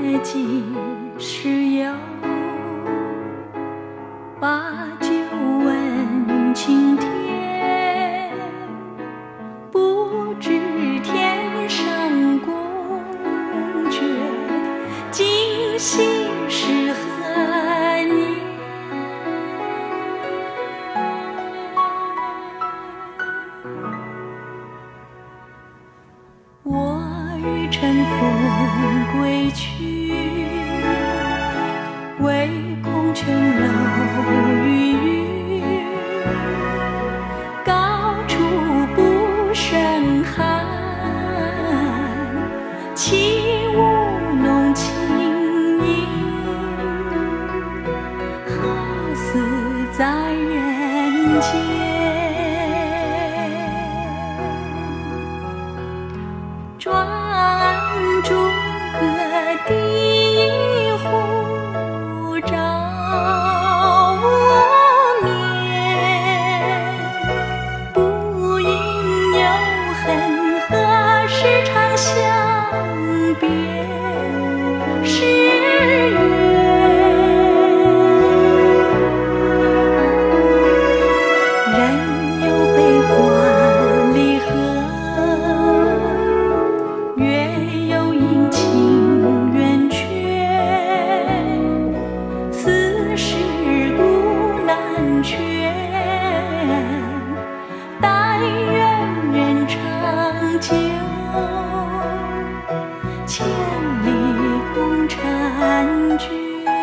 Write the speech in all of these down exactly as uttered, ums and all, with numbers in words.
几时有？把酒问青天，不知天上宫阙，今夕是何年？我欲乘风归去，唯恐琼楼玉宇，高处不胜寒。起舞弄清影，何似在人间？专诸葛第湖照无眠，不应有恨，何时长相别时圆？人有悲欢离合，月有阴晴圆缺，此事古难全。但愿人长久，千里共婵娟。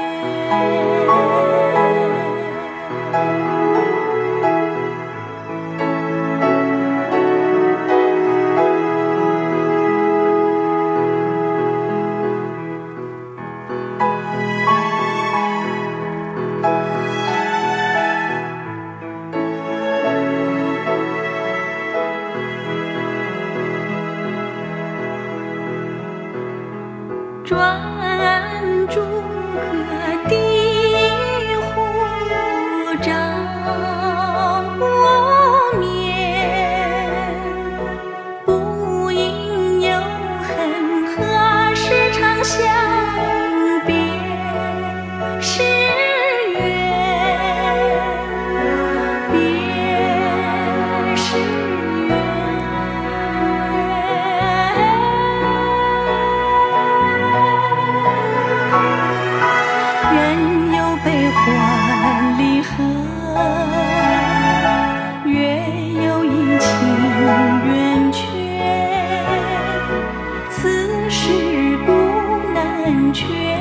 专诸葛第湖照无眠，不应有恨，何时长相别时圆？别时圆。人有悲欢离合，月有阴晴圆缺，此事古难全。